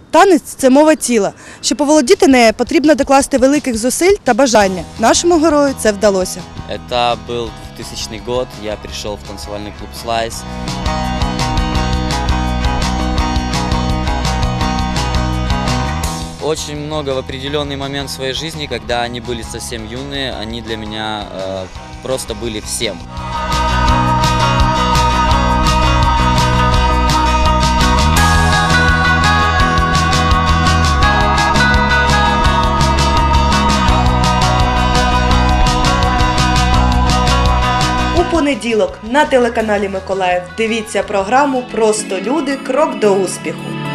Танець – це мова тіла. Щоб оволодіти нею, потрібно докласти великих зусиль та бажання. Нашому герою це вдалося. Это был 2000 год, я пришел в танцевальный клуб «Слайс». Очень много в определенный момент своей жизни, когда они были совсем юные, они для меня просто были всем. У понеділок на телеканалі Миколаїв дивіться програму «Просто люди. Крок до успіху».